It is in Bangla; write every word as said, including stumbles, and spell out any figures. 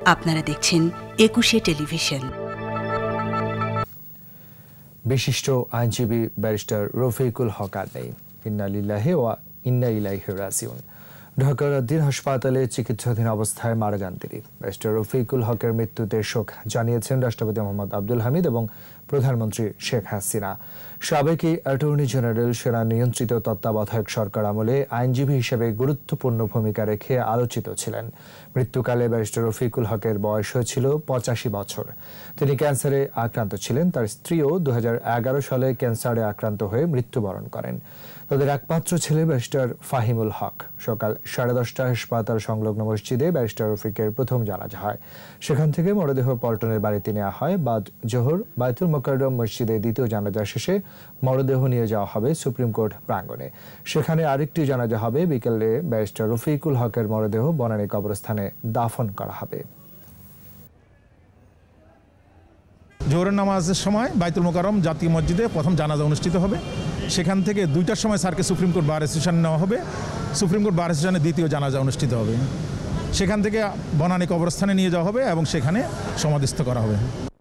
আপনারা দেখছেন একুশে টেলিভিশন। বিশিষ্ট আইনজীবী ব্যারিস্টার রফিকুল হক আর নেই। ইন্না লিল্লাহি ওয়া ইন্না ইলাইহি রাজিউন। ঢাকার দিন হাসপাতালে চিকিৎসাধীন অবস্থায় মারা যান তিনি। ব্যারিস্টার রফিকুল হকের মৃত্যুতে শোক জানিয়েছেন রাষ্ট্রপতি মোহাম্মদ আব্দুল হামিদ এবং প্রধানমন্ত্রী শেখ হাসিনা। সাবেক অ্যাটর্নি জেনারেল সেনা নিয়ন্ত্রিত তত্ত্বাবধায়ক সরকার আমলে আইনজীবী হিসেবে গুরুত্বপূর্ণ ভূমিকা রেখে আলোচিত ছিলেন। মৃত্যুকালে ব্যারিস্টার রফিকুল হকের বয়স হয়েছিল পঁচাশি বছর। তিনি ক্যান্সারে আক্রান্ত ছিলেন। তার স্ত্রীও দু হাজার এগারো সালে ক্যান্সারে আক্রান্ত হয়ে মৃত্যুবরণ করেন। তাদের একমাত্র ছেলে ব্যারিস্টার ফাহিমুল হক। সকাল সাড়ে দশটায় হাসপাতাল সংলগ্ন মসজিদে ব্যারিস্টার রফিকের প্রথম জানাজা হয়। সেখান থেকে মরদেহ পল্টনের বাড়িতে নেওয়া হয়। বাদ জোহর বায়তুল মোকাররম মসজিদে দ্বিতীয় জানাজা শেষে মরদেহ নিয়ে যাওয়া হবে সুপ্রিম কোর্ট প্রাঙ্গণে। সেখানে আরেকটি জানাজা হবে বিকেলে। ব্যারিস্টার রফিকুল হকের মরদেহ বনানী কবরস্থানে দাফন করা হবে। জোহরের নামাজের সময় বায়তুল মোকাররম জাতীয় মসজিদে প্রথম জানাজা অনুষ্ঠিত হবে। সেখান থেকে দুইটার সময় স্যারকে সুপ্রিম কোর্ট বার অ্যাসোসিয়েশনে নেওয়া হবে। সুপ্রিম কোর্ট বার অ্যাসোসিয়েশনে দ্বিতীয় জানাজা অনুষ্ঠিত হবে। সেখান থেকে বনানী কবরস্থানে নিয়ে যাওয়া হবে এবং সেখানে সমাধিস্থ করা হবে।